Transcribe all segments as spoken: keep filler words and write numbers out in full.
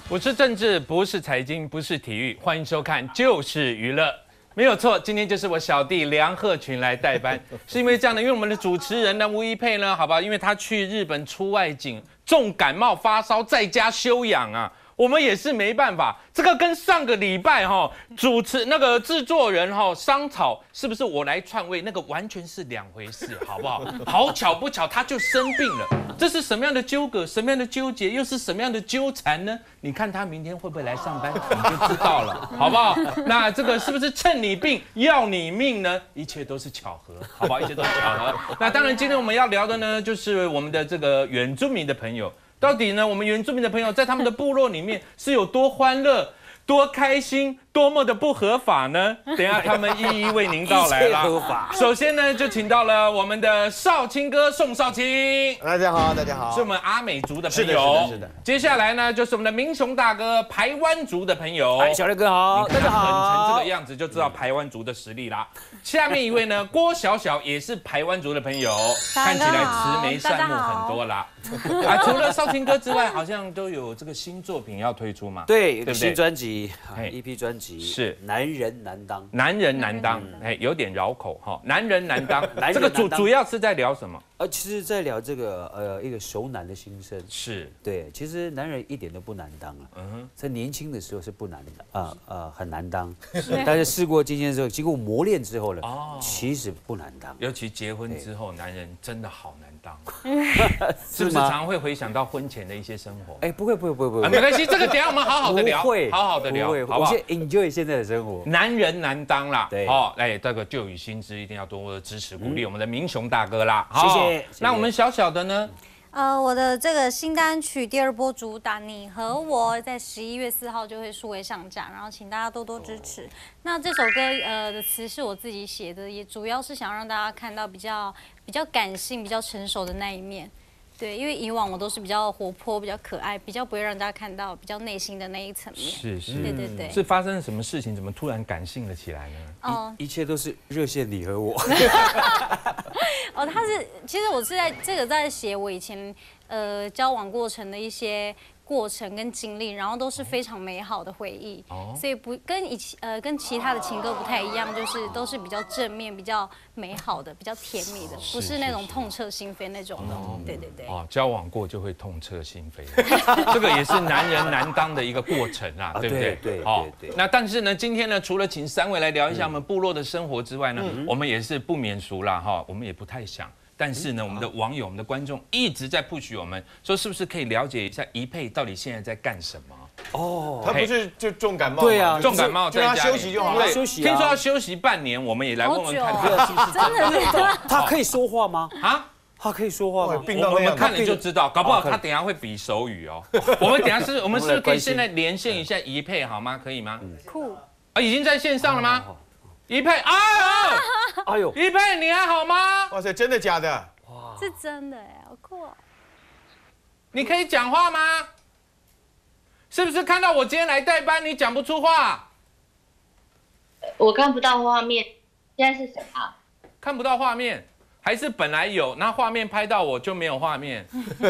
不是政治，不是财经，不是体育，欢迎收看《就是娱乐》，没有错。今天就是我小弟梁鹤群来代班，是因为这样的，因为我们的主持人呢吴一佩呢，好吧，因为他去日本出外景，重感冒发烧，在家休养啊。 我们也是没办法，这个跟上个礼拜哈主持那个制作人哈商讨是不是我来篡位，那个完全是两回事，好不好？好巧不巧，他就生病了，这是什么样的纠葛，什么样的纠结，又是什么样的纠缠呢？你看他明天会不会来上班，你就知道了，好不好？那这个是不是趁你病要你命呢？一切都是巧合，好不好？一切都是巧合。那当然，今天我们要聊的呢，就是我们的这个原住民的朋友。 到底呢？我们原住民的朋友在他们的部落里面是有多欢乐、多开心、多么的不合法呢？等一下他们一一为您道来啦。首先呢，就请到了我们的少卿哥宋少卿， 大家好，大家好， 是我们阿美族的朋友。 是的，是的，是的。 接下来呢，就是我们的民雄大哥排湾族的朋友。 哎，小刘哥好，大家好。 狠成这个样子就知道排湾族的实力啦。下面一位呢，郭小小也是排湾族的朋友，看起来慈眉善目很多啦。 啊，除了少卿哥之外，好像都有这个新作品要推出嘛？ 对，有个新专辑，E P 专辑是男人难当， 男人难当，哎，有点绕口哈。男人难当，这个主主要是在聊什么？ 呃，其实在聊这个呃一个熟男的心声。 是， 对，其实男人一点都不难当啊。嗯哼，在年轻的时候是不难的，啊呃很难当，但是事过境迁之后，经过磨练之后呢，哦，其实不难当。 尤其结婚之后，男人真的好难当。是不是常会回想到婚前的一些生活？ 哎，不会不会不会不会， 没关系，这个等下我们好好的聊，好好的聊，好不好？ 我先 enjoy 现在的生活。 男人难当啦， 对， 好，哎，这个旧与新知一定要多多的支持鼓励我们的民雄大哥啦， 谢谢。 那我们小小的呢？ 呃，我的这个新单曲第二波主打《你和我》在十一月四号就会数位上架，然后请大家多多支持。那这首歌呃的词是我自己写的，也主要是想让大家看到比较比较感性、比较成熟的那一面。对，因为以往我都是比较活泼、比较可爱，比较不会让大家看到比较内心的那一层面。 是是， 对对对。 是发生了什么事情？怎么突然感性了起来呢？ 哦，一切都是热线你和我。 哦，他是其实我是在这个在写我以前呃交往过程的一些过程跟经历，然后都是非常美好的回忆，哦、所以不跟以前呃跟其他的情歌不太一样，就是都是比较正面、比较美好的、比较甜蜜的，不是那种痛彻心扉那种的。哦、对对对。哦， 交往过就会痛彻心扉，这个也是男人难当的一个过程啊，对不对？ 对对对对。 那但是呢，今天呢，除了请三位来聊一下我们部落的生活之外呢，我们也是不免俗啦哈，我们也不太想。 但是呢，我们的网友、我们的观众一直在 push 我们，说是不是可以了解一下宜佩到底现在在干什么？ 哦，他不是就重感冒？ 对啊， 重感冒在家休息就好了。 休息， 听说要休息半年，我们也来问问看，是不是真的？ 他可以说话吗？啊？他可以说话吗？ 我们看了就知道，搞不好他等下会比手语哦。我们等下是，我们是不是可以现在连线一下宜佩好吗？可以吗？ 酷啊，已经在线上了吗？宜佩啊！哎呦，宜佩你还好吗？ 哇塞，真的假的？ 是真的哎，好酷哦！ 你可以讲话吗？是不是看到我今天来代班，你讲不出话？ 我看不到画面，现在是谁啊？ 看不到画面，还是本来有，那画面拍到我就没有画面。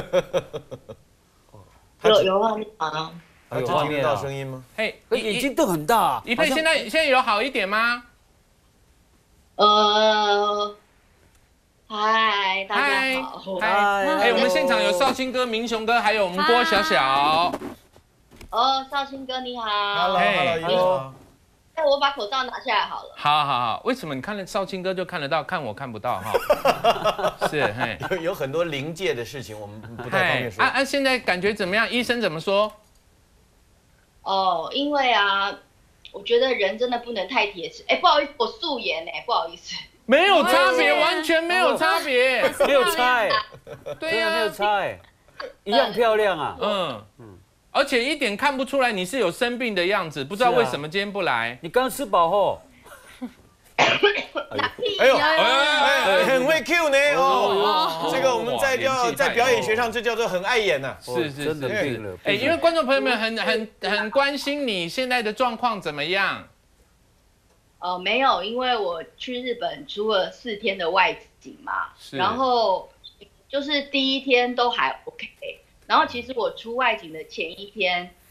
有有画面吗？ 有画面到声音吗？ 嘿，眼睛都很大。 宜佩现在现在有好一点吗？ 呃。 嗨，大家好！ 嗨，哎，我们现场有少卿哥、民雄哥，还有我们郭小小。 哦，少卿哥你好。 Hello，Hello，你好。 那我把口罩拿下来好了。 好好好，为什么你看了少卿哥就看得到，看我看不到哈？是，嘿， 有有很多临界的事情，我们不太方便说。 啊啊，现在感觉怎么样？医生怎么说？ 哦，因为啊，我觉得人真的不能太铁齿。哎，不好意思，我素颜哎，不好意思。 没有差别，完全没有差别， 没有差哎， 对呀， 没有差哎，一样漂亮啊， 嗯嗯，而且一点看不出来你是有生病的样子，不知道为什么今天不来。 你刚吃饱后， 哎呦，哎，很会 Q 呢哦，这个我们在叫在表演学上这叫做很碍眼呐， 是是真的病了， 哎，因为观众朋友们很很很关心你现在的状况怎么样。 哦，没有，因为我去日本出了四天的外景嘛，然后就是第一天都还 OK， 然后其实我出外景的前一天，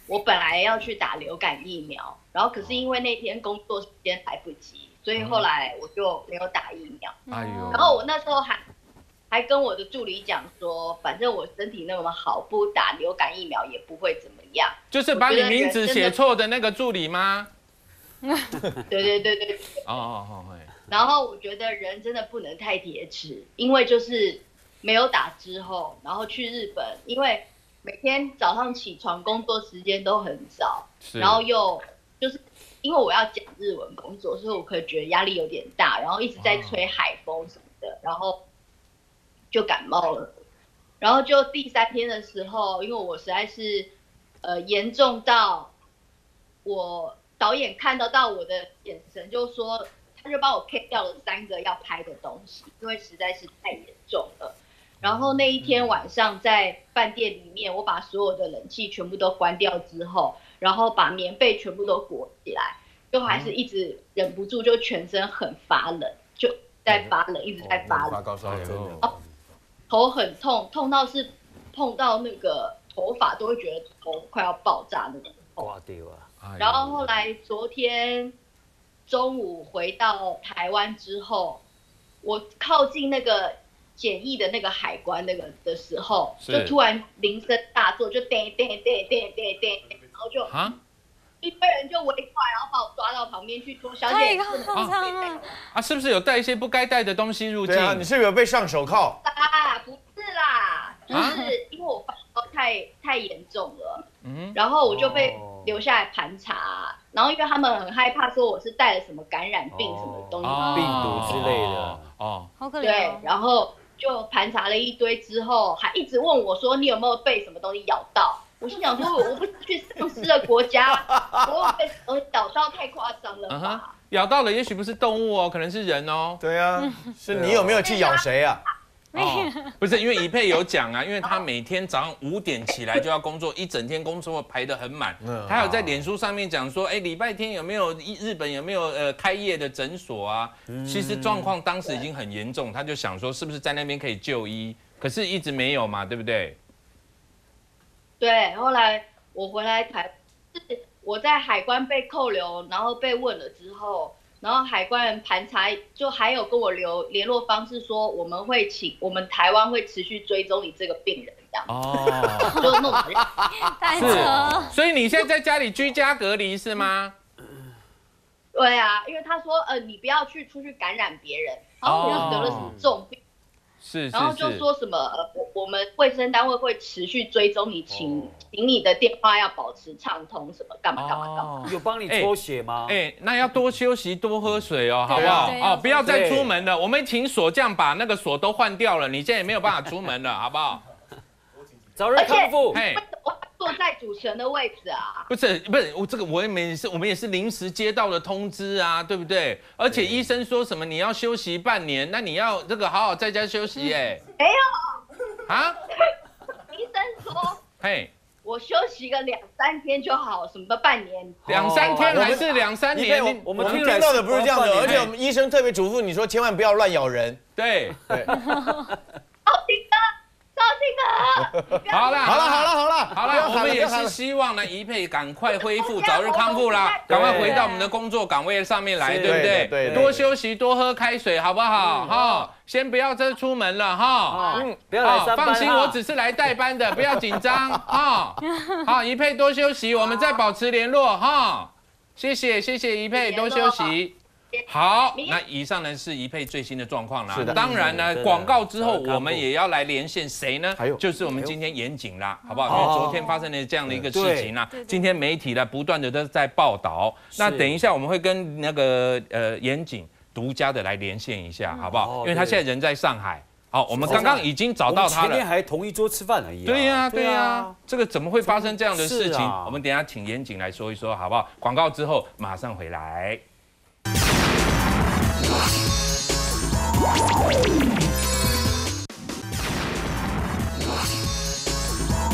我本来要去打流感疫苗，然后可是因为那天工作时间来不及，所以后来我就没有打疫苗。 哎呦， 然后我那时候还还跟我的助理讲说，反正我身体那么好，不打流感疫苗也不会怎么样。 就是把你名字写错的那个助理吗？ 对对对对。 哦哦哦， 然后我觉得人真的不能太铁齿，因为就是没有打之后，然后去日本，因为每天早上起床工作时间都很早，然后又就是因为我要讲日文工作，所以我可以觉得压力有点大，然后一直在吹海风什么的，然后就感冒了。然后就第三天的时候，因为我实在是呃严重到我导演看得到我的眼神，就说他就帮我 K 掉了三个要拍的东西，因为实在是太严重了。然后那一天晚上在饭店里面，我把所有的冷气全部都关掉之后，然后把棉被全部都裹起来，就还是一直忍不住就全身很发冷，就在发冷，一直在发冷。 发高烧真的。 头很痛，痛到是碰到那个头发都会觉得头快要爆炸那种痛。 挂掉啊！ 然后后来昨天中午回到台湾之后，我靠近那个检疫的那个海关那个的时候，就突然铃声大作，就叮叮叮叮叮叮，然后就啊，一堆人就围过来，然后把我抓到旁边去说：“小姐，不能啊啊，是不是有带一些不该带的东西入境？ 对啊，你是不是有被上手铐？ 啊，不是啦，就是因为我发烧太太严重了，嗯，然后我就被留下来盘查，然后因为他们很害怕说我是带了什么感染病什么东西， 病毒之类的， 哦， 好可怜。 对，然后就盘查了一堆之后，还一直问我说你有没有被什么东西咬到？我心想说，我不是去丧尸的国家，我有被什么咬到太夸张了吧？ 咬到了，也许不是动物哦，可能是人哦。 对啊，是你有没有去咬谁啊？ 哦，不是，因为怡佩有讲啊，因为他每天早上五点起来就要工作，一整天工作排得很满。他有在脸书上面讲说，哎，礼拜天有没有日本有没有呃开业的诊所啊？其实状况当时已经很严重，他就想说是不是在那边可以就医，可是一直没有嘛，对不对？ 对，后来我回来台，是我在海关被扣留，然后被问了之后。然后海关人盘查，就还有跟我留联络方式，说我们会请我们台湾会持续追踪你这个病人，这样哦，就弄太扯。 所以你现在在家里居家隔离是吗？ 对啊，因为他说呃你不要去出去感染别人，然后我又得了什么重病， 是， 然后就说什么呃我我们卫生单位会持续追踪你，请请你的电话要保持畅通，什么干嘛干嘛干嘛。 有帮你抽血吗？ 哎，那要多休息，多喝水哦，好不好？哦，不要再出门了。我们请锁匠把那个锁都换掉了，你现在也没有办法出门了，好不好？ 早日康复。 嘿，我坐在主持人的位置啊。 不是不是，我这个我们也是我们也是临时接到的通知啊，对不对？而且医生说什么你要休息半年，那你要这个好好在家休息哎。 没有。啊？医生说， 嘿。 我休息个两三天就好，什么半年？ 两三天还是两三年？ 我们听到的不是这样的，而且我们医生特别嘱咐你说，千万不要乱咬人。 对对。 赵听哥，赵听哥， 好了好了好了好了好了，我们也是希望呢，怡佩赶快恢复，早日康复啦，赶快回到我们的工作岗位上面来，对不对？ 对， 多休息，多喝开水，好不好？哈。先不要再出门了哈， 嗯，不要来上班。 放心，我只是来代班的，不要紧张哈。好，怡佩多休息，我们再保持联络哈。谢谢谢谢怡佩多休息。好，那以上呢是怡佩最新的状况啦。 是的。 当然呢，广告之后我们也要来连线谁呢？就是我们今天严谨啦，好不好？因为昨天发生了这样的一个事情啦，今天媒体呢不断的都在报道。那等一下我们会跟那个呃严谨。独家的来连线一下，好不好？因为他现在人在上海。好，我们刚刚已经找到他了。 前天还同一桌吃饭而已。 对呀，对呀，这个怎么会发生这样的事情？我们等一下请严谨来说一说，好不好？广告之后马上回来。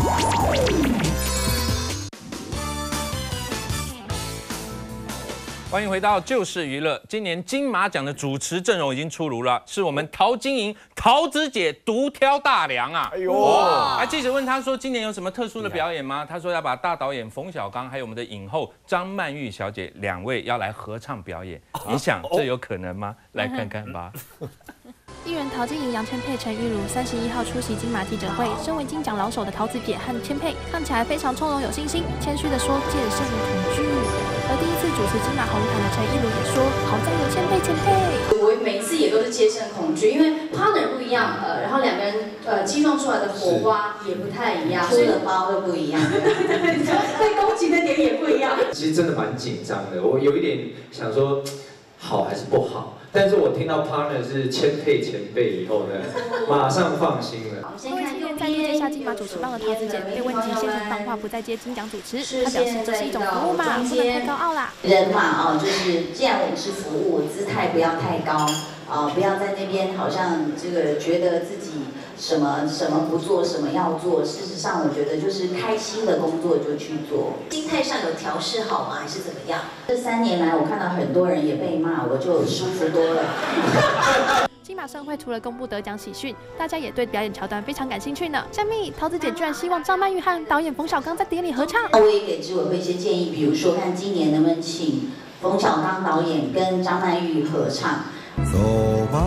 欢欢迎回到就是娱乐。今年金马奖的主持阵容已经出炉了，是我们陶晶莹陶子姐独挑大梁啊！哎呦，啊，记者问她说今年有什么特殊的表演吗？她说要把大导演冯小刚还有我们的影后张曼玉小姐两位要来合唱表演，你想这有可能吗？来看看吧。 艺人陶晶莹、杨千霈、陈玉茹三十一号出席金马记者会。身为金奖老手的陶子姐和千霈看起来非常从容有信心，谦虚地说戒慎恐惧。而第一次主持金马红毯的陈玉茹也说，好在有千霈千霈。 我每次也都是戒慎恐惧，因为 partner 不一样，呃，然后两个人呃激撞出来的火花也不太一样，出的包都不一样，被攻击的点也不一样。 其实真的蛮紧张的，我有一点想说好还是不好。 但是我听到 partner 是千霈前辈以后呢，马上放心了。 各位今天再度接下金马主持棒的陶子姐，被问及现场放话不再接金奖主持，她表示这是一种服务嘛，不能太高傲啦。 人嘛，哦，就是既然我们是服务，姿态不要太高，啊，不要在那边好像这个觉得自己什么什么不做，什么要做。事实上，我觉得就是开心的工作就去做。心态上有调试好吗？还是怎么样？这三年来，我看到很多人也被骂，我就舒服多了。 金马盛会除了公布得奖喜讯，大家也对表演桥段非常感兴趣呢。像蜜陶子姐居然希望张曼玉和导演冯小刚在典礼合唱。 我也给执委会一些建议，比如说看今年能不能请冯小刚导演跟张曼玉合唱。走吧，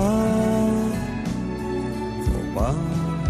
走吧。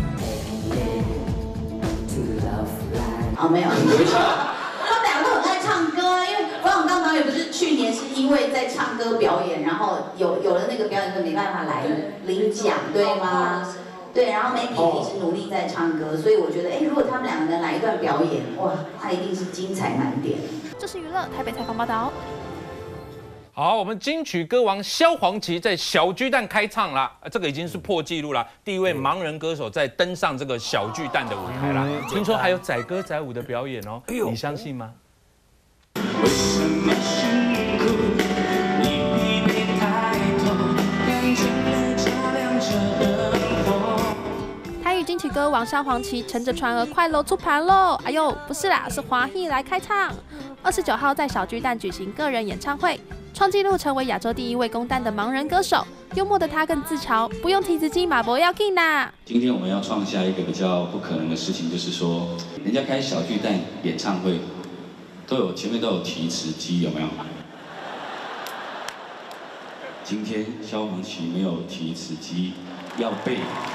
哦，没有。他们两个都很爱唱歌啊，因为冯小刚导演不是去年是因为在唱歌表演，然后有有了那个表演就没办法来领奖，对吗？对，然后 Maggie 一直努力在唱歌，所以我觉得，哎，如果他们两个能来一段表演，哇，他一定是精彩满点。 这是娱乐台北采访报道。 好，我们金曲歌王萧煌奇在小巨蛋开唱啦，这个已经是破纪录了，第一位盲人歌手在登上这个小巨蛋的舞台啦。听说还有载歌载舞的表演哦，你相信吗？为什么辛苦？你疲惫抬头，看见了照亮着灯火。 台语金曲歌王萧煌奇乘着船儿快乐出盘喽！哎呦，不是啦，是华裔来开唱。二十九号在小巨蛋举行个人演唱会。 创纪录成为亚洲第一位攻蛋的盲人歌手，幽默的他更自嘲，不用提词机马博要 king 啦。 今天我们要创下一个比较不可能的事情，就是说，人家开小巨蛋演唱会，都有前面都有提词机，有没有？今天萧煌奇没有提词机，要背。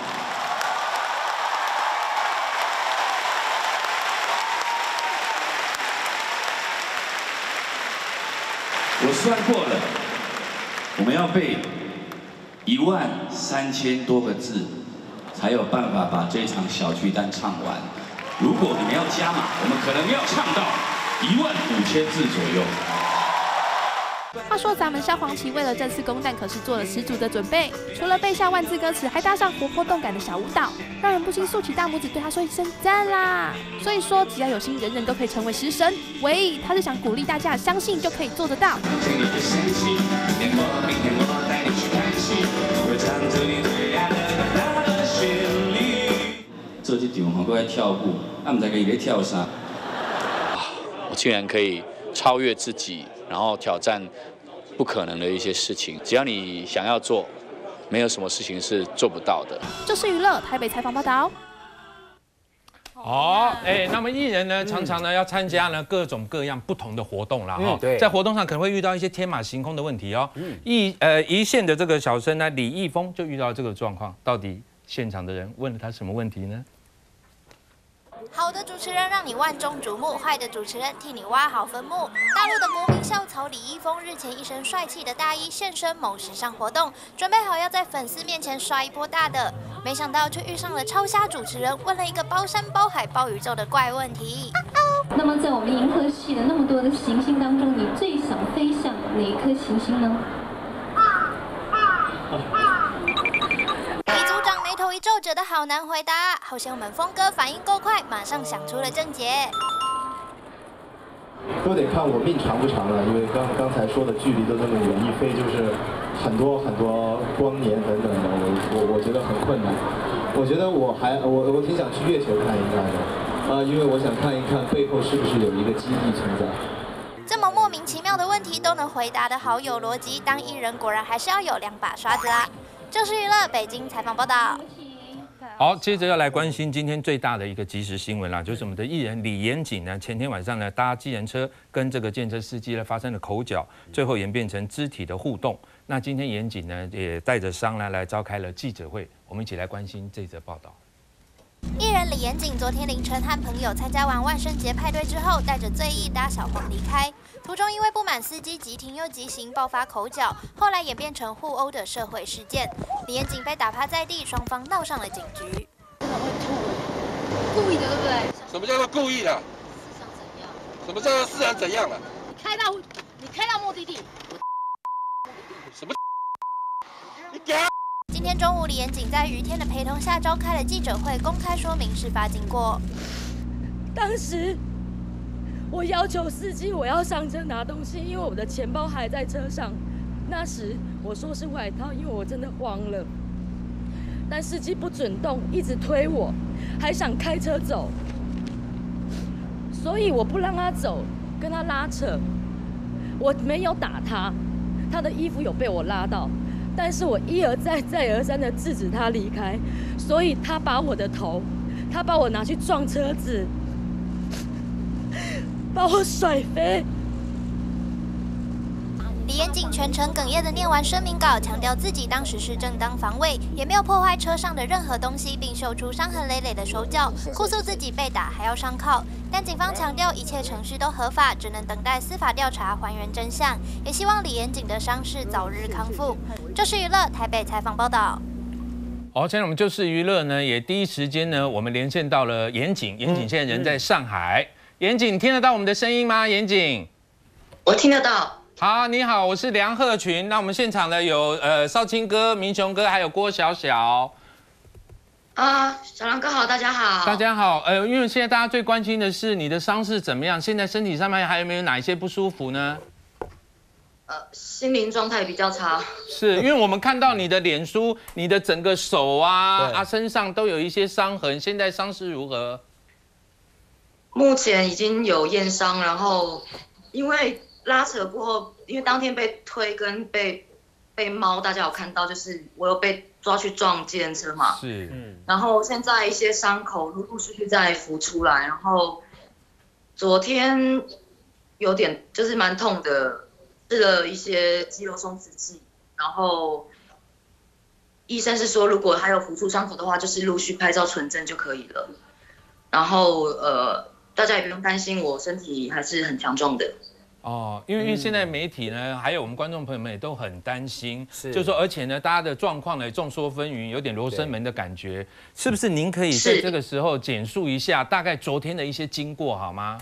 我算过了，我们要背一万三千多个字，才有办法把这场小巨蛋唱完。如果你们要加码，我们可能要唱到一万五千字左右。 话说咱们萧煌奇为了这次攻蛋，可是做了十足的准备，除了背下万字歌词，还搭上活泼动感的小舞蹈，让人不禁竖起大拇指对他说一声赞啦！所以说，只要有心，人人都可以成为食神。喂，他是想鼓励大家相信就可以做得到。 这这场我过来跳舞，啊，唔知佢在跳啥。 我竟然可以超越自己，然后挑战不可能的一些事情。只要你想要做，没有什么事情是做不到的。 这是娱乐台北采访报道。 好，哎，那么艺人呢，常常呢要参加呢各种各样不同的活动啦，哈，在活动上可能会遇到一些天马行空的问题哦。一呃一线的这个小生呢，李易峰就遇到这个状况，到底现场的人问了他什么问题呢？ 好的主持人让你万众瞩目，坏的主持人替你挖好坟墓。大陆的国民校草李易峰日前一身帅气的大衣现身某时尚活动，准备好要在粉丝面前刷一波大的，没想到却遇上了超瞎主持人，问了一个包山包海包宇宙的怪问题。 那么在我们银河系的那么多的行星当中，你最想飞向哪一颗行星呢？ 眉头一皱，觉得好难回答。好险我们峰哥反应够快，马上想出了正解。 都得看我命长不长了，因为刚刚才说的距离都这么远，一飞就是很多很多光年等等的，我我我觉得很困难。我觉得我还我我挺想去月球看一看的，啊、呃，因为我想看一看背后是不是有一个基地存在。 这么莫名其妙的问题都能回答得好有逻辑，当艺人果然还是要有两把刷子啊！就是娱乐北京采访报道。 好，接着要来关心今天最大的一个即时新闻啦，就是我们的艺人李延景呢，前天晚上呢搭计程车跟这个计程车司机呢发生了口角，最后演变成肢体的互动。那今天延景呢也带着伤呢来召开了记者会，我们一起来关心这则报道。 艺人李延景昨天凌晨和朋友参加完万圣节派对之后，带着醉意搭小黄离开。途中因为不满司机急停又急行，爆发口角，后来演变成互殴的社会事件。李延景被打趴在地，双方闹上了警局。 故意的，对不对？ 什么叫做故意的？什么叫做是想怎样了？ 你开到你开到目的地。 什么？你给。 今天中午，李延景在于天的陪同下召开了记者会，公开说明事发经过。 当时我要求司机我要上车拿东西，因为我的钱包还在车上。那时我说是外套，因为我真的慌了。但司机不准动，一直推我，还想开车走，所以我不让他走，跟他拉扯。我没有打他，他的衣服有被我拉到。但是我一而再、再而三的制止他离开，所以他把我的头，他把我拿去撞车子，把我甩飞。 李延景全程哽咽的念完声明稿，强调自己当时是正当防卫，也没有破坏车上的任何东西，并秀出伤痕累累的手脚，哭诉自己被打还要上铐。但警方强调一切程序都合法，只能等待司法调查还原真相，也希望李延景的伤势早日康复。这是娱乐台北采访报道。 好，现在我们就是娱乐呢，也第一时间呢，我们连线到了延景，延景现在人在上海。延景听得到我们的声音吗？延景， 我听得到。 好，你好，我是梁鹤群。那我们现场呢有呃少卿哥、明雄哥，还有郭小小。 啊，小梁哥好，大家好。 大家好，呃，因为现在大家最关心的是你的伤势怎么样？现在身体上面还有没有哪一些不舒服呢？ 呃，心灵状态比较差。 是因为我们看到你的脸书，你的整个手啊啊身上都有一些伤痕，现在伤势如何？ 目前已经有验伤，然后因为拉扯过后，因为当天被推跟被被猫，大家有看到，就是我有被抓去撞计程车嘛， 是，嗯， 然后现在一些伤口陆陆续续在浮出来，然后昨天有点就是蛮痛的，吃了一些肌肉松弛剂，然后医生是说如果还有浮出伤口的话，就是陆续拍照存证就可以了，然后呃大家也不用担心，我身体还是很强壮的。 哦，因为因为现在媒体呢，还有我们观众朋友们也都很担心， 是， 就是说，而且呢，大家的状况呢众说纷纭，有点罗生门的感觉，是不是？您可以在这个时候简述一下大概昨天的一些经过好吗？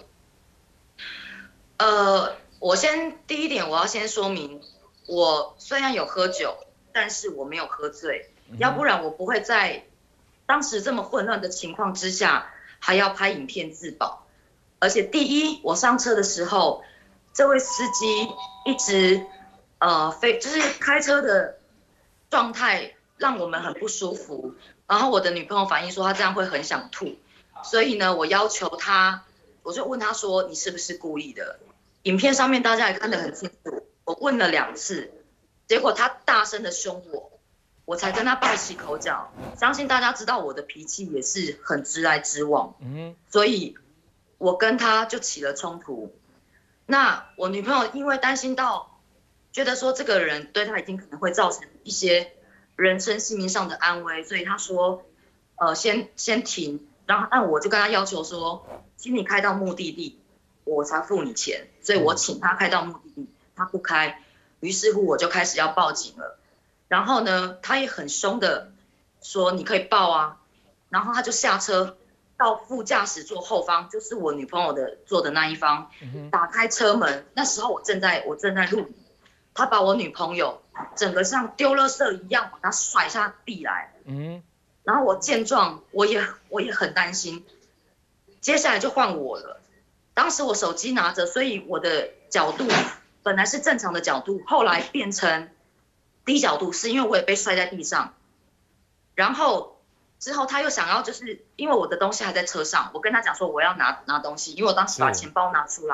呃，我先第一点我要先说明，我虽然有喝酒，但是我没有喝醉，嗯、要不然我不会在当时这么混乱的情况之下还要拍影片自保。而且第一，我上车的时候。这位司机一直，呃，非就是开车的状态让我们很不舒服。然后我的女朋友反映说，她这样会很想吐。所以呢，我要求他，我就问他说，你是不是故意的？影片上面大家也看得很清楚，我问了两次，结果他大声的凶我，我才跟他爆起口角。相信大家知道我的脾气也是很直来直往，嗯，所以我跟他就起了冲突。那我女朋友因为担心到，觉得说这个人对她已经可能会造成一些人身性命上的安危，所以她说，呃，先先停，然后但我就跟她要求说，请你开到目的地，我才付你钱，所以我请她开到目的地，她不开，于是乎我就开始要报警了，然后呢，她也很凶的说你可以报啊，然后她就下车。到副驾驶座后方，就是我女朋友的坐的那一方，打开车门。那时候我正在我正在录影，他把我女朋友整个像丢垃圾一样把她甩下地来。嗯，然后我见状，我也我也很担心。接下来就换我了。当时我手机拿着，所以我的角度本来是正常的角度，后来变成低角度，是因为我也被摔在地上。然后。之后他又想要，就是因为我的东西还在车上，我跟他讲说我要拿拿东西，因为我当时把钱包拿出来，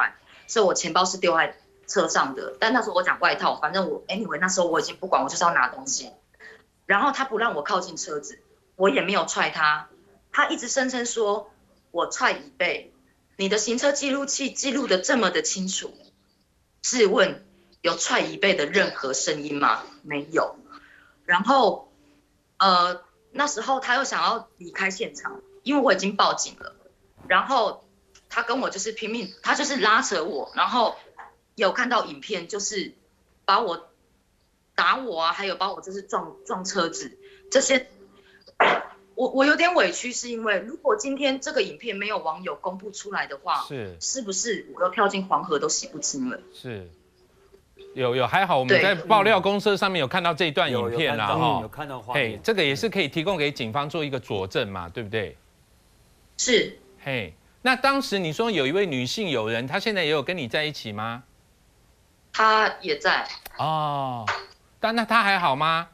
所以我钱包是丢在车上的。但那时候我讲外套，反正我 anyway 那时候我已经不管，我就是要拿东西。然后他不让我靠近车子，我也没有踹他，他一直声称说我踹椅背，你的行车记录器记录的这么的清楚，试问有踹椅背的任何声音吗？没有。然后呃那时候他又想要离开现场，因为我已经报警了。然后他跟我就是拼命，他就是拉扯我，然后有看到影片，就是把我打我啊，还有把我就是撞撞车子这些。我我有点委屈，是因为如果今天这个影片没有网友公布出来的话， 是是不是我又跳进黄河都洗不清了？ 是。有有还好，我们在爆料公社上面有看到这一段影片啦，哈， 有看到画面， 这个也是可以提供给警方做一个佐证嘛，对不对？ 是， 嘿，那当时你说有一位女性友人，她现在也有跟你在一起吗？ 她也在。 哦，但那她还好吗？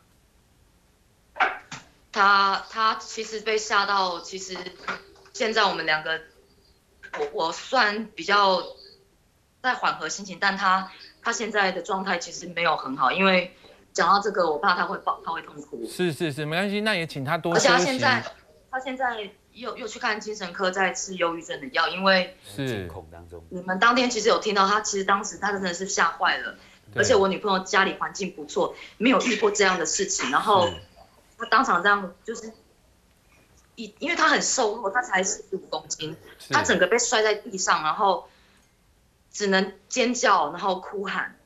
她她其实被吓到，其实现在我们两个，我我算比较在缓和心情，但她。他现在的状态其实没有很好，因为讲到这个，我怕他会爆，他会痛哭。 是是是，没关系，那也请他多休息。 而且他现在，他现在又又去看精神科，在吃忧郁症的药，因为是恐当中。 你们当天其实有听到他，其实当时他真的是吓坏了，而且我女朋友家里环境不错，没有遇过这样的事情，然后他当场这样就是，因因为他很瘦弱，他才四十五公斤，他整个被摔在地上，然后。只能尖叫，然后哭喊。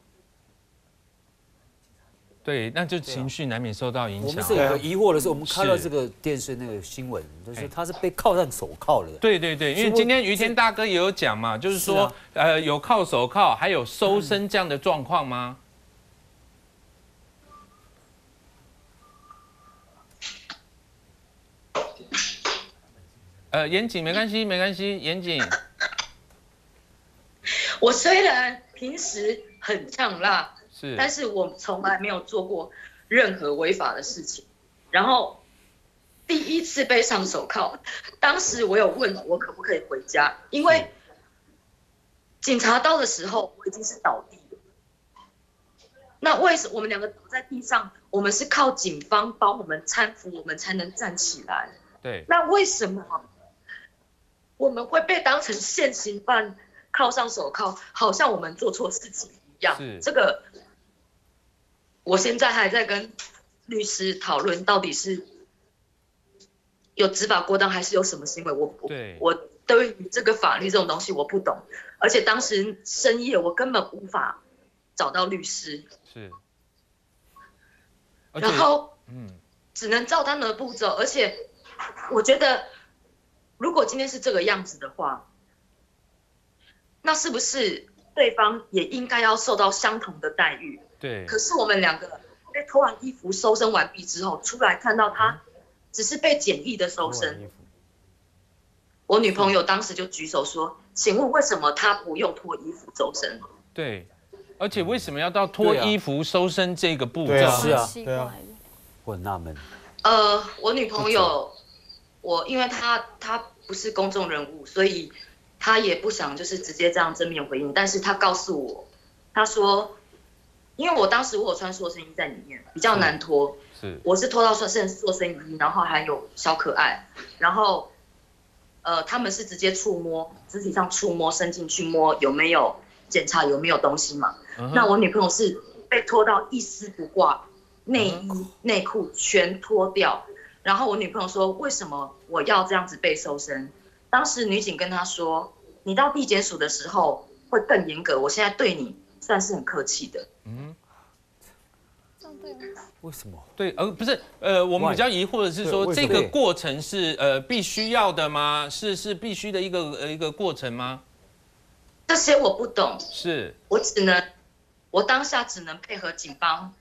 对，那就情绪难免受到影响。 我们是有个疑惑的是，我们看到这个电视那个新闻，就是他是被铐上手铐了。 对对对，因为今天于天大哥也有讲嘛，就是说，呃，有铐手铐，还有搜身这样的状况吗？呃，严谨没关系，没关系，严谨。 我虽然平时很呛辣， 是， 但是我从来没有做过任何违法的事情。然后第一次被上手铐，当时我有问我可不可以回家，因为警察到的时候我已经是倒地了。那为什么我们两个倒在地上？我们是靠警方帮我们搀扶，我们才能站起来。 对。 那为什么我们会被当成现行犯？铐上手铐，好像我们做错事情一样。这个，我现在还在跟律师讨论，到底是有执法过当，还是有什么行为？我我对于这个法律这种东西我不懂，而且当时深夜我根本无法找到律师。 是。 然后，嗯，只能照他们的步骤，而且我觉得，如果今天是这个样子的话。那是不是对方也应该要受到相同的待遇？ 对。 可是我们两个被脱完衣服、搜身完毕之后，出来看到他只是被简易的搜身。我女朋友当时就举手说：“请问为什么他不用脱衣服搜身？” 对。而且为什么要到脱衣服搜身这个步骤？ 是啊， 对啊。 我很纳闷。 呃，我女朋友，我因为她她不是公众人物，所以。他也不想就是直接这样正面回应，但是他告诉我，他说，因为我当时我有穿塑身衣在里面，比较难脱， 是， 我是脱到塑身塑身衣，然后还有小可爱，然后，呃，他们是直接触摸，肢体上触摸，伸进去摸有没有检查有没有东西嘛，嗯、那我女朋友是被脱到一丝不挂，内衣内裤全脱掉，然后我女朋友说，为什么我要这样子被搜身？当时女警跟他说：“你到地检署的时候会更严格，我现在对你算是很客气的。”嗯， 为什么？ 对，呃，不是，呃，我们比较疑惑的是说，这个过程是呃必须要的吗？是是必须的一个呃一个过程吗？ 这些我不懂， 是我只能，我当下只能配合警方。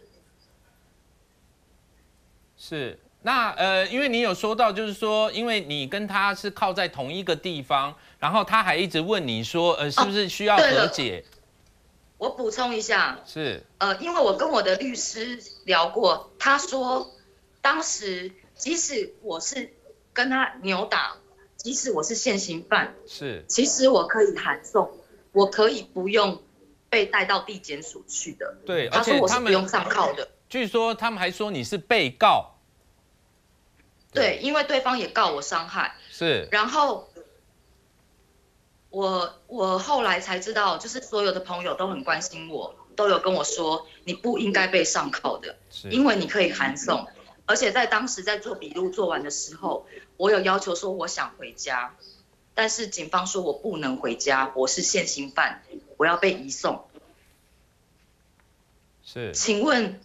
是。那呃，因为你有说到，就是说，因为你跟他是靠在同一个地方，然后他还一直问你说，呃，是不是需要和解？ 哦、我补充一下， 是， 呃，因为我跟我的律师聊过，他说，当时即使我是跟他扭打，即使我是现行犯， 是， 其实我可以函送， 我可以不用被带到地检署去的。 对， 他说我是不用上铐的。 据说他们还说你是被告。 对，因为对方也告我伤害。 是。 然后我我后来才知道，就是所有的朋友都很关心我，都有跟我说你不应该被上铐的，因为你可以函送。而且在当时在做笔录做完的时候，我有要求说我想回家，但是警方说我不能回家，我是现行犯，我要被移送。 是。 请问，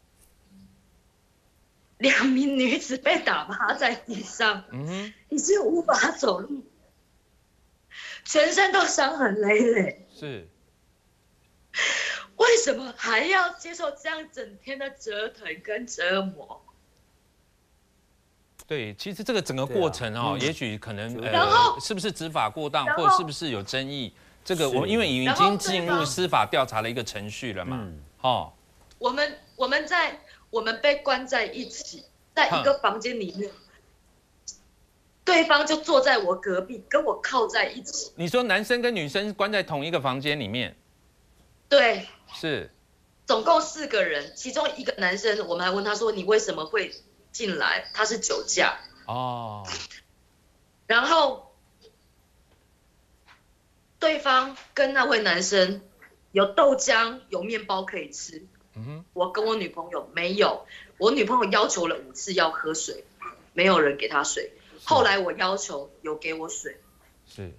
两名女子被打趴在地上，嗯哼，已经无法走路，全身都伤痕累累。 是。 为什么还要接受这样整天的折腾跟折磨？ 对，其实这个整个过程哦，也许可能呃， 是不是执法过当，或者是不是有争议？这个我们因为已经进入司法调查的一个程序了嘛，哦。 我们我们在我们被关在一起，在一个房间里面，对方就坐在我隔壁，跟我靠在一起。 你说男生跟女生关在同一个房间里面？ 对。 是。 总共四个人，其中一个男生，我们还问他说：“你为什么会进来？”他是酒驾。哦。然后对方跟那位男生有豆浆、有面包可以吃。嗯哼。我跟我女朋友没有，我女朋友要求了五次要喝水，没有人给她水。后来我要求有给我水。 是。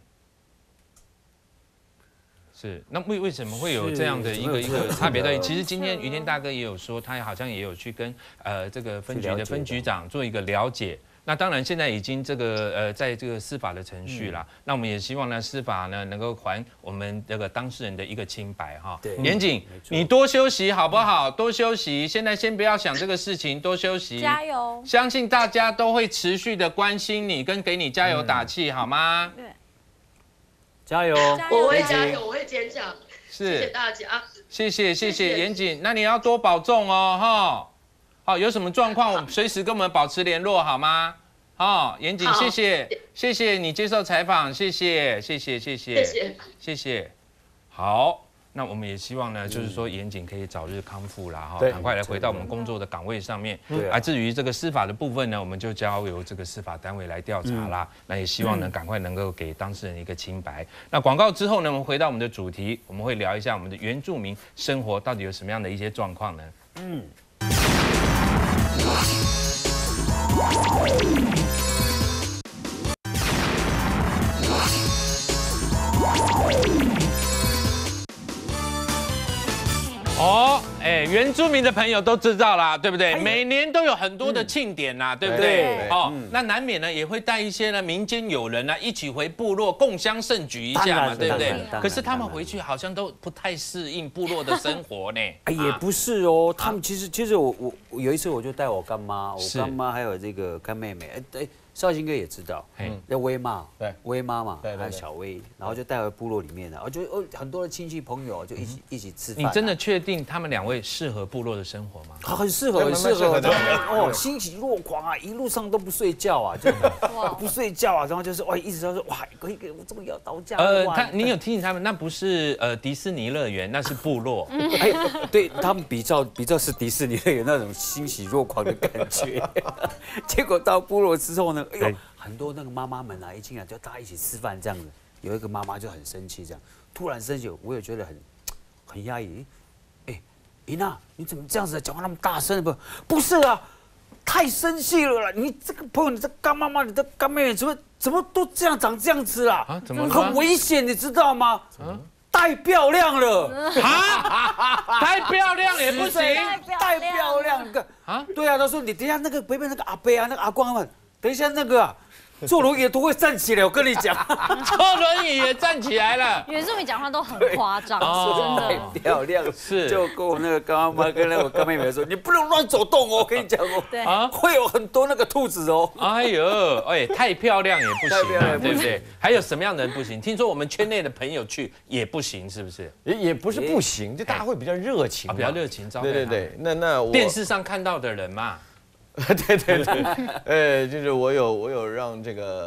是，那为为什么会有这样的一个一个差别待遇？其实今天于天大哥也有说，他好像也有去跟呃这个分局的分局长做一个了解。那当然现在已经这个呃在这个司法的程序啦。那我们也希望呢司法呢能够还我们这个当事人的一个清白哈。对，严谨，你多休息好不好？多休息，现在先不要想这个事情，多休息。 加油！ 相信大家都会持续的关心你，跟给你加油打气，好吗？ 对。 加油！ 我会加油，我会坚强。 是， 谢谢大家。 谢谢谢谢严谨，那你要多保重哦，哈。好，有什么状况，随时跟我们保持联络，好吗？好，严谨，谢谢谢谢你接受采访，谢谢谢谢谢谢谢谢谢谢。好，那我们也希望呢，就是说严谨可以早日康复啦，哈，赶快来回到我们工作的岗位上面。对。而至于这个司法的部分呢，我们就交由这个司法单位来调查啦。那也希望呢，赶快能够给当事人一个清白。那广告之后呢，我们回到我们的主题，我们会聊一下我们的原住民生活到底有什么样的一些状况呢？嗯。哦，哎，原住民的朋友都知道啦，对不对？每年都有很多的庆典啦，对不对？哦，那难免呢也会带一些呢民间友人啊一起回部落共襄盛举一下嘛，对不对？可是他们回去好像都不太适应部落的生活呢。 哎，也不是哦，他们其实其实我我我有一次我就带我干妈，我干妈还有这个干妹妹，哎哎。少卿哥也知道，叫威妈，对，威妈嘛，还有小威，然后就带回部落里面了，就哦很多的亲戚朋友就一起一起吃饭。 你真的确定他们两位适合部落的生活吗？ 很适合，很适合。哦，欣喜若狂啊，一路上都不睡觉啊，就不睡觉啊，然后就是哇，一直说哇，可以给我这么要刀架。 呃，他你有提醒他们，那不是呃迪士尼乐园，那是部落。 哎，对他们比较比较是迪士尼乐园那种欣喜若狂的感觉，结果到部落之后呢？哎呦，很多那个妈妈们啊，一进来就大家一起吃饭这样子。有一个妈妈就很生气，这样突然生气，我也觉得很很压抑。哎，伊娜，你怎么这样子讲话那么大声？不，不是啊，太生气了啦！你这个朋友，你这干妈妈，你这干妹妹，怎么怎么都这样长这样子啦？啊，怎么很危险，你知道吗？嗯。太漂亮了啊！太漂亮也不行， 太漂亮！啊，对啊，他说你等一下那个北边那个阿伯啊，那个阿光们，等一下那个啊，坐轮椅都会站起来，我跟你讲， 坐轮椅也站起来了。 原住民讲话都很夸张，真的。 太漂亮了，是。就跟我那个干妈妈跟那个干妹妹说，你不能乱走动哦，我跟你讲哦，对啊，会有很多那个兔子哦。 哎呦，哎，太漂亮也不行啊，对不对？还有什么样的人不行？听说我们圈内的朋友去也不行，是不是？ 也也不是不行，就大家会比较热情， 比较热情， 对对对。那那我电视上看到的人嘛。 对对对，呃，就是我有我有让这个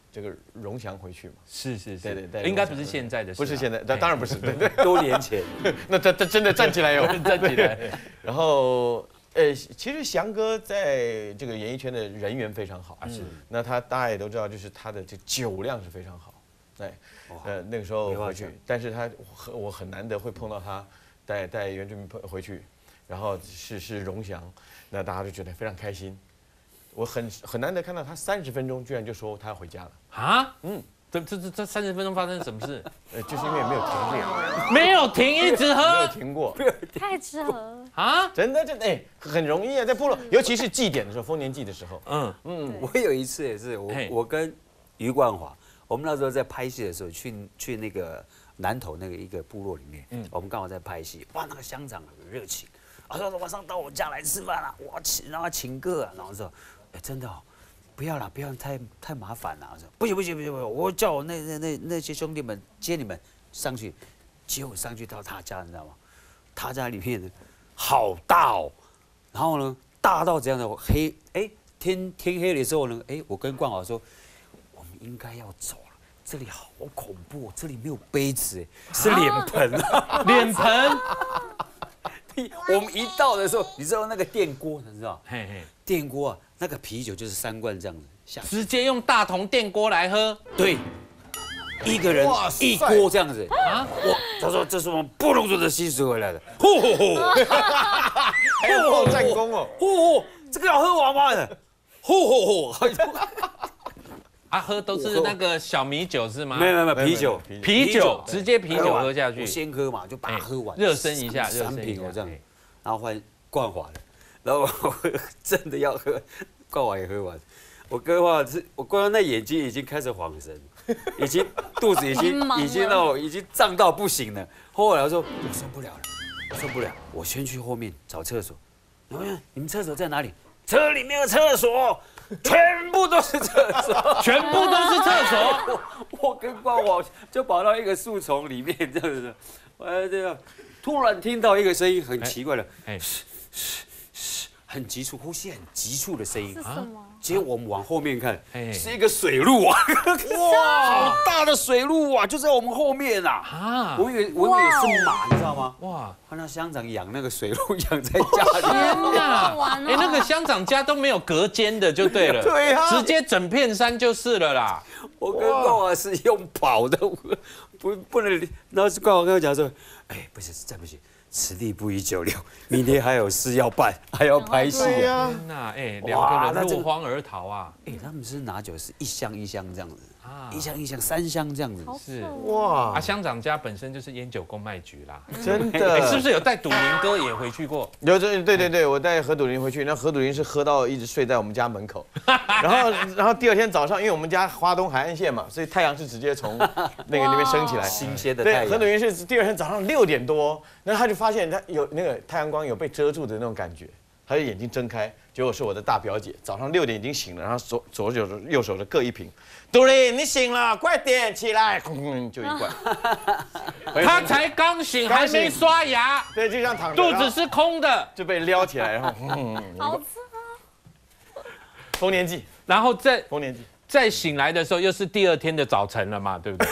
这个荣祥回去嘛。 是是是， 对对对， 应该不是现在的事， 不是现在，当当然不是，对对， 多年前， 那他他真的站起来哟， 站起来。 然后。呃，其实翔哥在这个演艺圈的人缘非常好，是。那他大家也都知道，就是他的这酒量是非常好，对。呃，那个时候回去，但是他我很难得会碰到他带带原住民回去，然后是是荣祥，那大家就觉得非常开心。我很很难得看到他三十分钟居然就说他要回家了啊，嗯。这这这这三十分钟发生什么事？ 呃，就是因为没有停过， 没有停，一直喝， 没有停过， 太值了啊！ 真的真的哎，很容易啊，在部落，尤其是祭典的时候，丰年祭的时候， 嗯嗯，我有一次也是，我我跟余冠华，我们那时候在拍戏的时候，去去那个南投那个一个部落里面，嗯，我们刚好在拍戏，哇，那个乡长很热情，啊，说晚上到我家来吃饭啊，我请让他请客啊，然后说，哎，真的哦。不要啦，不要太太麻烦了。我说不行不行不行不行，我叫我那那那那些兄弟们接你们上去，接我上去到他家，你知道吗？他家里面好大哦，然后呢大到这样的黑哎天天黑的时候呢，哎我跟冠豪说，我们应该要走了，这里好恐怖，这里没有杯子，是脸盆啊， 脸盆。 我们一到的时候，你知道那个电锅，你知道？嘿嘿，电锅啊，那个啤酒就是三罐这样子下去， 直接用大同电锅来喝。 对，一个人一锅这样子啊！我他说这是我们布隆族的习俗回来的，呼呼呼， 还要报战功哦， 呼呼，这个要喝完吗？呼呼呼， 啊，喝都是那个小米酒是吗？ 没有没有没有啤酒， 啤酒直接啤酒喝下去， 先喝嘛，就把它喝完， 热身一下， 三瓶哦这样，然后换冠华的，然后我真的要喝，冠华也喝完，我冠华是，我冠华那眼睛已经开始晃神，已经肚子已经已经到已经胀到不行了。后来我说我受不了了，我受不了，我先去后面找厕所。然后你们厕所在哪里？这里没有厕所。全部都是厕所， 全部都是厕所。 我我跟冠华就跑到一个树丛里面这样子，哎这样，突然听到一个声音很奇怪的，哎，很急促，呼吸很急促的声音。 是什么？ 结果我们往后面看，是一个水路啊！哇，好大的水路啊，就在我们后面啊！啊，我以为我以为是马，你知道吗？哇，看到乡长养那个水路养在家里。 天哪！哎，那个乡长家都没有隔间的，就对了。 对啊， 直接整片山就是了啦。 我跟冠华是用跑的，不不能。然后冠华跟我讲说，哎，不行，再不行。此地不宜久留，明天还有事要办，还要拍戏啊！ 天哪，哎，两个人落荒而逃啊！ 哎，他们是拿酒是一箱一箱这样子啊，一箱一箱三箱这样子， 是哇！啊，乡长家本身就是烟酒公卖局啦， 真的， 是不是有带赌林哥也回去过？ 有，对对对，我带何笃林回去，那何笃林是喝到一直睡在我们家门口，然后然后第二天早上，因为我们家花东海岸线嘛，所以太阳是直接从那个那边升起来， 新鲜的太阳。 对，何笃林是第二天早上六点多，然后他就发现他有那个太阳光有被遮住的那种感觉，他就眼睛睁开，结果是我的大表姐，早上六点已经醒了，然后左左手右手的各一瓶。笃林，你醒了，快点起来，就一罐。 他才刚醒，还没刷牙， 对，就这样躺着， 肚子是空的， 就被撩起来，然后好吃啊！丰年祭， 然后再丰年祭。 再醒来的时候，又是第二天的早晨了嘛，对不对？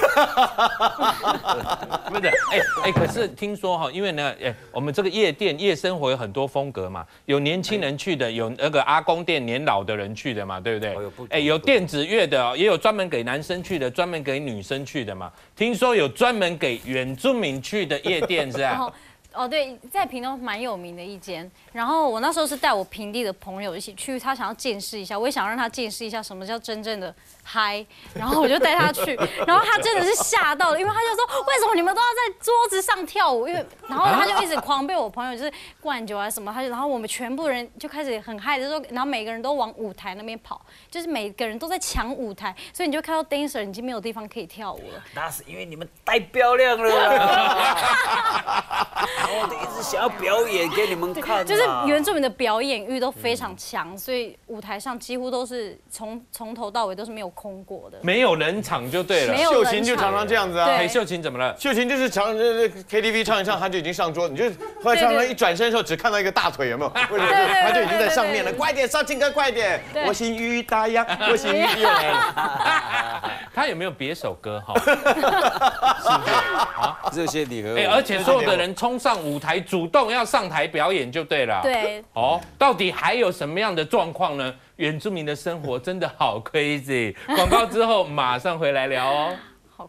不是，哎哎，可是听说哈，因为呢，哎，我们这个夜店夜生活有很多风格嘛，有年轻人去的，有那个阿公店年老的人去的嘛，对不对？哎，有电子乐的，也有专门给男生去的，专门给女生去的嘛。听说有专门给原住民去的夜店，是吧？ 哦，对，在屏东蛮有名的一间。然后我那时候是带我平地的朋友一起去，他想要见识一下，我也想让他见识一下什么叫真正的嗨。然后我就带他去，然后他真的是吓到了，因为他就说为什么你们都要在桌子上跳舞？因为然后他就一直狂被我朋友就是灌酒啊什么，他就然后我们全部人就开始很嗨的说，然后每个人都往舞台那边跑，就是每个人都在抢舞台，所以你就看到 dancer 已经没有地方可以跳舞了。 那是因为你们太漂亮了。我一直想要表演给你们看， 就是原住民的表演欲都非常强，所以舞台上几乎都是从从头到尾都是没有空过的， 没有人场就对了。 秀琴就常常这样子啊。 哎，秀琴怎么了？ 秀琴就是常 K T V 唱一唱，他就已经上桌，你就后来常常一转身的时候只看到一个大腿，有没有？为什么？他就已经在上面了。快点，少庆哥，快点！我心于大洋，我心于又来了。 他有没有别首歌哈？是不是啊？ 热血礼盒。 哎，而且所有的人冲上舞台，主动要上台表演就对了。 对。 哦，到底还有什么样的状况呢？原住民的生活真的好 crazy。广告之后马上回来聊哦。好。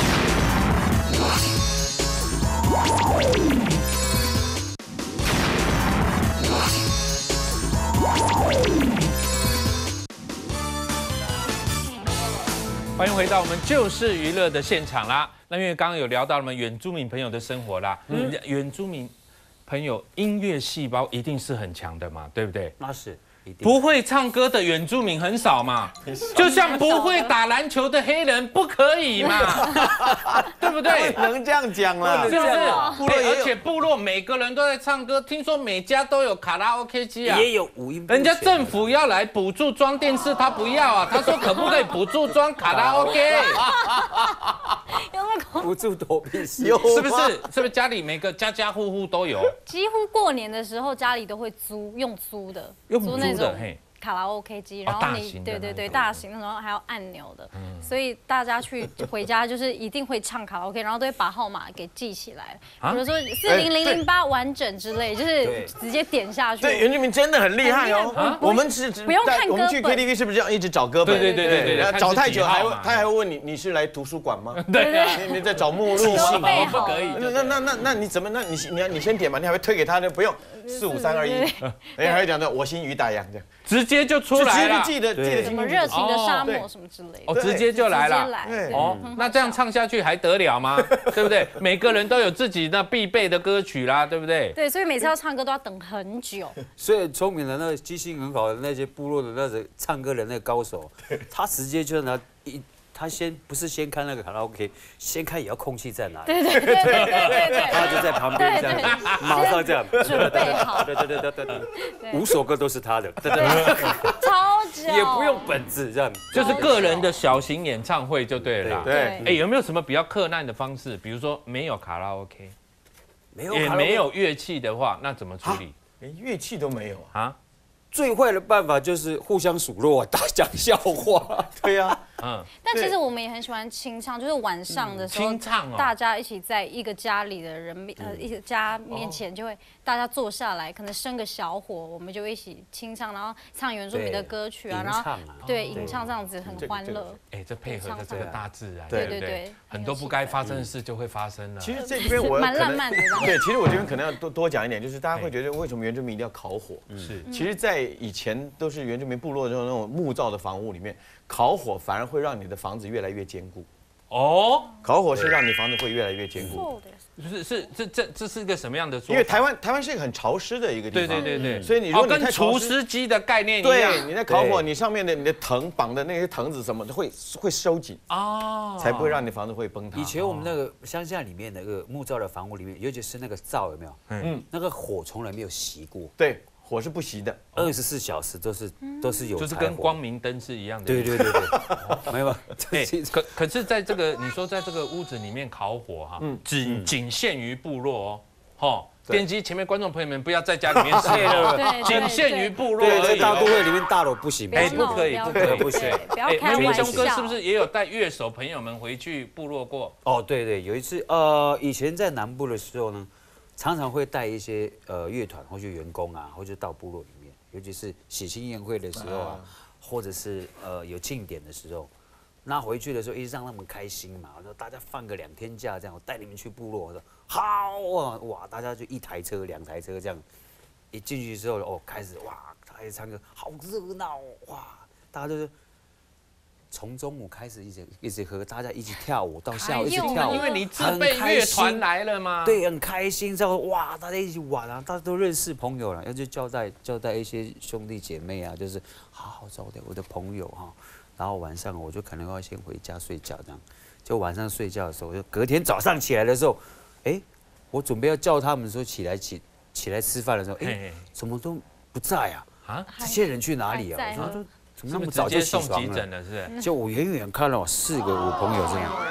欢迎回到我们就是娱乐的现场啦。那因为刚刚有聊到我们原住民朋友的生活啦，嗯，原住民朋友音乐细胞一定是很强的嘛，对不对？ 那是。 不会唱歌的原住民很少嘛，就像不会打篮球的黑人不可以嘛，对不对？ 能这样讲啦， 是不是？而且部落每个人都在唱歌，听说每家都有卡拉 OK 机啊， 也有五音。 人家政府要来补助装电视，他不要啊，他说可不可以补助装卡拉 OK？ 有那个补助躲避式， 是不是？是不是家里每个家家户户都有？ 几乎过年的时候家里都会租，用租的， 租那种卡拉 OK 机，然后你对对对大型的，然后还要按钮的，所以大家去回家就是一定会唱卡拉 OK， 然后都会把号码给记起来，比如说四零零零八完整之类，就是直接点下去。 对，原住民真的很厉害哦。我们是不用看歌本， 我们去 K T V 是不是这样一直找歌本？ 对对对对对， 找太久还会他还会问你你是来图书馆吗？ 对啊， 你你在找目录吗？ 不可以。 那那那那你怎么？那你你你先点嘛，你还会推给他的？不用，四五三二一，人家还会讲的我心于大洋这样， 直接就出来了。 记得记得什么热情的沙漠什么之类的， 哦，直接就来了。哦，那这样唱下去还得了吗？对不对？每个人都有自己的必备的歌曲啦，对不对？ 对，所以每次要唱歌都要等很久。 所以聪明的那个记性很好的那些部落的那个唱歌的那个高手，他直接就拿一。他先不是先看那个卡拉 OK， 先看也要空气在哪里。 对对对对对对。 他就在旁边这样，马上这样准备好。 对对对对对对。五首歌都是他的。对对对。超久。 也不用本子这样， 就是个人的小型演唱会就对了。 对。 哎，有没有什么比较克难的方式？比如说没有卡拉 OK， 没有也没有乐器的话，那怎么处理？ 连乐器都没有啊？ 最坏的办法就是互相数落，大讲笑话。 对呀， 嗯。但其实我们也很喜欢清唱，就是晚上的时候， 清唱哦， 大家一起在一个家里的人面呃一个家面前，就会大家坐下来，可能生个小火，我们就一起清唱，然后唱原住民的歌曲啊，然后对吟唱这样子很欢乐。 哎，这配合的这个大自然， 对对对， 很多不该发生的事就会发生了。 其实这边我蛮浪漫的。 对，其实我这边可能要多多讲一点，就是大家会觉得为什么原住民一定要烤火？ 是， 其实，在以前都是原住民部落的那种木造的房屋里面，烤火反而会让你的房子越来越坚固。 哦， 烤火是让你房子会越来越坚固。 是是这这这是一个什么样的说法？ 因为台湾台湾是一个很潮湿的一个地方。 对对对对。 所以你如果跟除湿机的概念一样， 对，你在烤火，你上面的你的藤绑的那些藤子什么的会会收紧哦，才不会让你房子会崩塌。 以前我们那个乡下里面那个木造的房屋里面，尤其是那个灶有没有？嗯，那个火从来没有熄过。 对。火是不熄的， 二十四小时都是都是有， 就是跟光明灯是一样的。 对对对对，没有。 哎，可可是在这个你说在这个屋子里面烤火哈，仅仅限于部落哦，哈。电机前面观众朋友们不要在家里面试了，仅限于部落而已。 大都会里面大楼不行， 哎，不可以，不可以， 不行。 不要开玩笑。 雄哥是不是也有带乐手朋友们回去部落过？ 哦，对对，有一次，呃，以前在南部的时候呢。常常会带一些呃乐团或者员工啊，或者到部落里面，尤其是喜庆宴会的时候啊，或者是呃有庆典的时候，那回去的时候一直让他们开心嘛，我说大家放个两天假这样，我带你们去部落，我说好啊，哇，大家就一台车两台车这样，一进去之后哦开始哇，开始唱歌，好热闹哇，大家都是。从中午开始一直一直和大家一起跳舞，到下午一起跳舞， 因为你自备乐团来了嘛， 对，很开心。之后哇，大家一起玩啊，大家都认识朋友了，要就交代交代一些兄弟姐妹啊，就是好好招待我的朋友哈。然后晚上我就可能要先回家睡觉，这样。就晚上睡觉的时候，就隔天早上起来的时候，哎，我准备要叫他们说起来起起来吃饭的时候，哎，怎么都不在啊？啊，这些人去哪里啊？我说。怎么那么早就起床了？ 是不是？ 就我远远看到四个我朋友这样，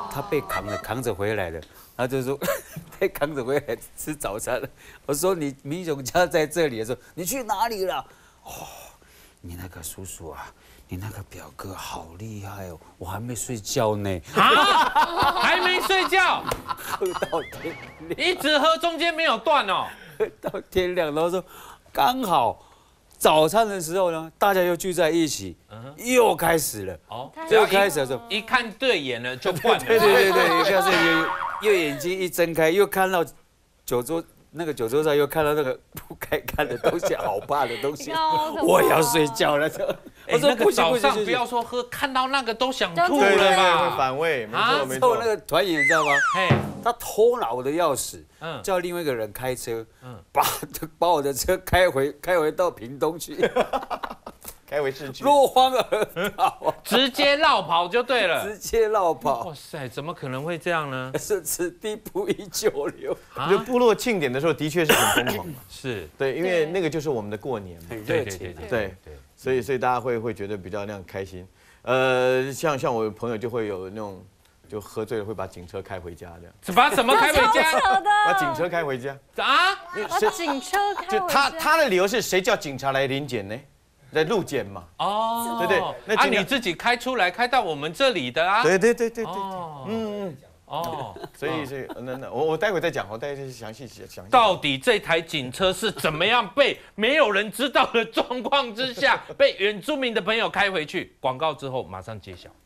他被扛着扛着回来了，他就说被扛着回来吃早餐了。我说你民雄家在这里的时候，你去哪里了？哦，你那个叔叔啊，你那个表哥好厉害哦，我还没睡觉呢。 啊，还没睡觉， 喝到天亮， 一直喝，中间没有断哦， 喝到天亮，然后说刚好。早餐的时候呢，大家又聚在一起，又开始了。哦，又开始的时候， 一看对眼了就换了。 对对对对，一看是又眼睛一睁开，又看到酒桌那个酒桌上又看到那个不该看的东西，好怕的东西，我要睡觉了。 我说不早上不要说喝，看到那个都想吐了吧？ 会反胃，没错没错。 那个团员你知道吗？嘿，他偷拿我的钥匙，嗯，叫另外一个人开车，嗯，把把我的车开回开回到屏东去， 开回市区， 落荒而逃， 直接绕跑就对了， 直接绕跑。 哇塞，怎么可能会这样呢？ 是此地不宜久留。 就部落庆典的时候，的确是很疯狂嘛。 是对，因为那个就是我们的过年嘛， 很热情。 对对，所以所以大家会会觉得比较那样开心。呃，像像我朋友就会有那种。就喝醉了会把警车开回家这样， 把什么开回家？ 把警车开回家啊？ 把警车开回家？ 就他他的理由是谁叫警察来临检呢？在路检嘛。哦，对对。 那啊，你自己开出来开到我们这里的啊？ 对对对对对。嗯嗯。哦，所以是那那我我待会再讲，我待会详细详细。 到底这台警车是怎么样被没有人知道的状况之下，被原住民的朋友开回去？广告之后马上揭晓。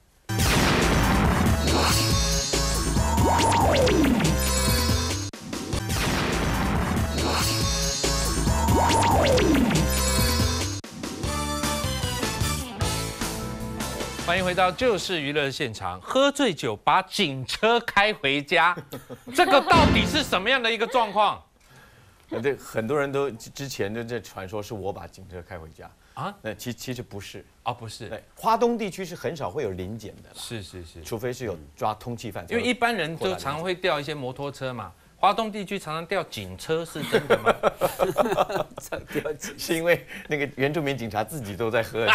欢迎回到就是娱乐现场。喝醉酒把警车开回家，这个到底是什么样的一个状况？ 对，很多人都之前就在传说是我把警车开回家啊，那其其实不是啊，不是。 对，花东地区是很少会有临检的， 是是是， 除非是有抓通缉犯， 因为一般人就常会调一些摩托车嘛。花东地区常常调警车，是真的吗？ 调警是因为那个原住民警察自己都在喝。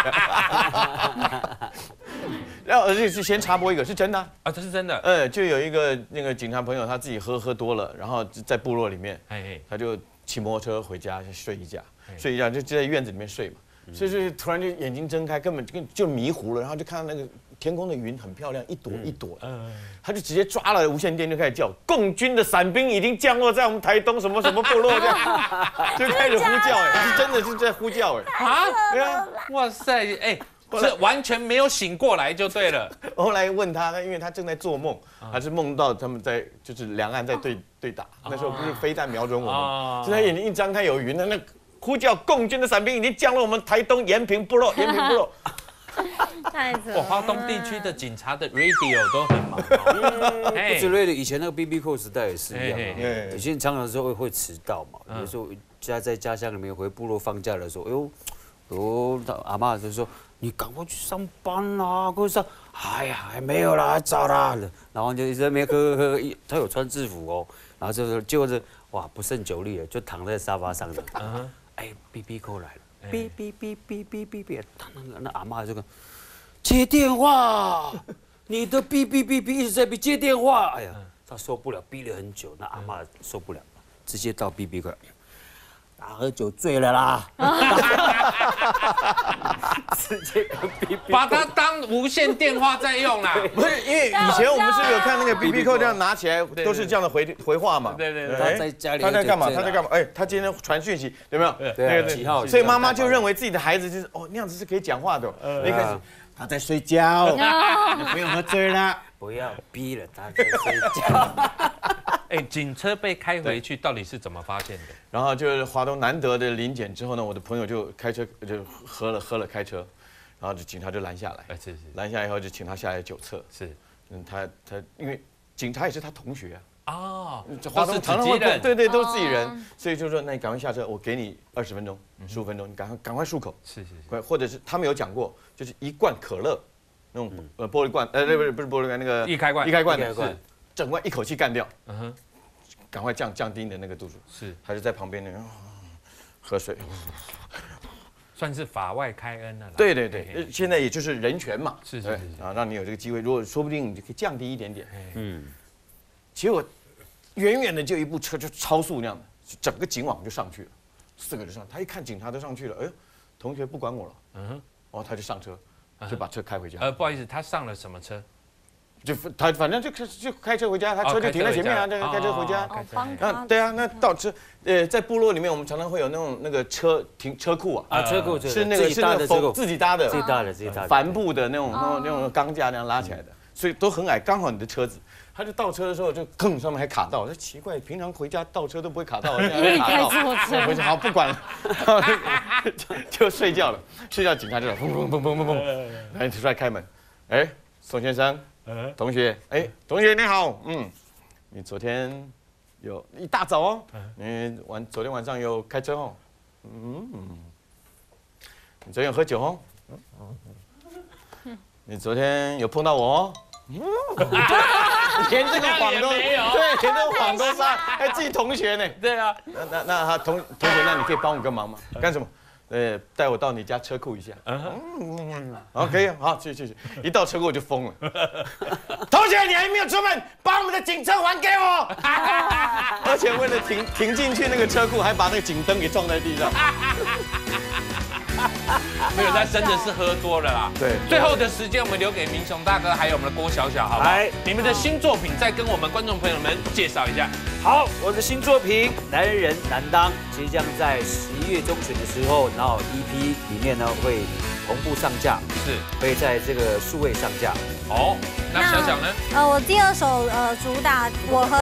然后而且是先插播一个，是真的啊， 啊这是真的。 呃，就有一个那个警察朋友，他自己喝喝多了，然后在部落里面，他就骑摩托车回家睡一觉，睡一觉就就在院子里面睡嘛。所以是突然就眼睛睁开，根本就就迷糊了，然后就看到那个天空的云很漂亮，一朵一朵的，他就直接抓了无线电就开始叫，共军的伞兵已经降落在我们台东什么什么部落这样，就开始呼叫，哎，是真的是在呼叫，哎， 啊，对啊，哇塞，哎。这完全没有醒过来就对了。 后来问他，因为他正在做梦，还是梦到他们在就是两岸在对对打，那时候不是飞弹瞄准我们，所以他眼睛一张开有云的那呼叫，共军的伞兵已经降落我们台东延平部落，延平部落。 太扯了！ 哇，花东地区的警察的 radio 都很忙哦。 不止 radio， 以前那个 B B Call 时代也是一样嘛。以前常常时候会迟到嘛，有时候家在家乡里面回部落放假的时候，哎呦，哦，阿嬷就说。你赶快去上班啦！快上！哎呀，还没有啦，还早啦。然后就一直在那边喝喝喝，他有穿制服哦。然后就是就是哇，不胜酒力了，就躺在沙发上的。嗯、哎 ，B B Call 来了，哔哔哔哔哔哔哔，他那个那阿嬷这个接电话，你的哔哔哔哔一直在哔接电话。哎呀，他受不了，逼了很久，那阿嬷受不了，直接到 B B Call。他喝酒醉了啦，直接跟 B B 把它当无线电话在用啦。 不是，因为以前我们是不是有看那个 B B 扣这样拿起来都是这样的回回话嘛？ 对对对。 他在家里他在干嘛？他在干嘛？哎，他今天传讯息有没有？ 对对。几号？ 所以妈妈就认为自己的孩子就是哦那样子是可以讲话的。一开始他在睡觉，不用喝醉了， 不要逼了，他在睡觉。 哎，警车被开回去到底是怎么发现的？ 然后就是华东难得的临检之后呢，我的朋友就开车就喝了喝了开车，然后就警察就拦下来， 哎是是， 拦下来以后就请他下来酒测， 是， 嗯他他因为警察也是他同学啊， 哦， 华东常常会对对都是自己人，所以就说那你赶快下车，我给你二十分钟十五分钟，你赶快赶快漱口， 是是， 或者是他们有讲过，就是一罐可乐那种呃玻璃罐，呃不是不是玻璃罐那个易开罐易开罐的是整罐一口气干掉，嗯哼。赶快降降低你的那个度数， 是， 他就在旁边那个喝水， 算是法外开恩了啦。 对对对，现在也就是人权嘛， 是是是啊，让你有这个机会，如果说不定你就可以降低一点点。嗯，结果远远的就一部车就超速那样的，整个警网就上去了，四个人上，他一看警察都上去了，哎呦，同学不管我了，嗯，哦，他就上车，就把车开回家。 呃，不好意思，他上了什么车？ 就他反正就开就开车回家，他车就停在前面啊，这个开车回家。啊，对啊，那倒车，呃，在部落里面，我们常常会有那种那个车停车库啊， 啊，车库是那个是那个自己搭的， 自己搭的，自己搭的， 帆布的那种那种那种钢架那样拉起来的，所以都很矮，刚好你的车子。他就倒车的时候就吭上面还卡到，我说奇怪，平常回家倒车都不会卡到，因为开错车。回去好不管了，就睡觉了，睡觉警察就砰砰砰砰砰砰，然后出来开门，哎，宋先生。同学，哎，同学你好，嗯，你昨天有一大早哦，你晚昨天晚上有开车哦，嗯，你昨天有喝酒哦，你昨天有碰到我哦，嗯，连这个谎都对，连这个谎都撒，还自己同学呢， 对啊， 那那那他同同学，那你可以帮我个忙吗？干什么？呃，带我到你家车库一下。嗯，好，可以，好，去去去。一到车库我就疯了。同学，你还没有出门，把我们的警车还给我。而且为了停停进去那个车库，还把那个警灯给撞在地上。 没有，他真的是喝多了啦。 对， 最后的时间我们留给明雄大哥，还有我们的郭小小，好不好？来，你们的新作品再跟我们观众朋友们介绍一下。 好，我的新作品《男人难当》即将在十一月中旬的时候，然后 E P 里面呢会同步上架， 是会在这个数位上架。 哦，那小小呢？ 呃，我第二首呃主打我和。